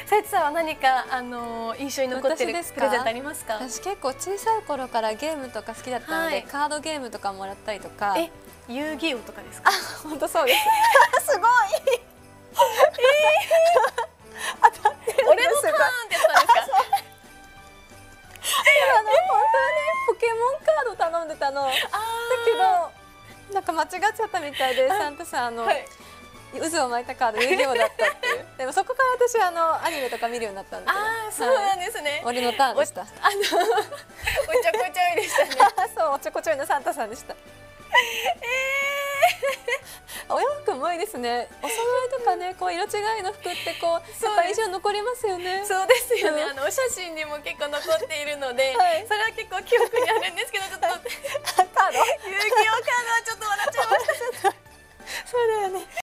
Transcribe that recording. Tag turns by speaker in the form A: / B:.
A: さゆつさんは何か印象に残ってるプレゼントありますか？
B: 私結構小さい頃からゲームとか好きだったので、カードゲームとかもらったりとか。
A: 遊戯王とかですか？
B: 本当そうです。すごい。
A: 当たってる。俺のターンってやったんですか？
B: 本当はね、ポケモンカード頼んでたの。だけどなんか間違っちゃったみたいで、サンタさん渦を巻いたカード遊戯王だったっていう。でもそこから私アニメとか見るようになったんだけど。
A: そうなんですね。
B: 俺のターンでした。
A: おちょこちょいでしたね。
B: そう、おちょこちょいのサンタさんでした。お洋服もいいですね。お揃いとかね、こう色違いの服ってこうやっぱ印象残りますよね。
A: そうですよね。お写真にも結構残っているので、それは結構記憶にあるんですけど、ちょっとカード、遊戯王カードはちょっと笑っちゃいました。
B: そうだよね。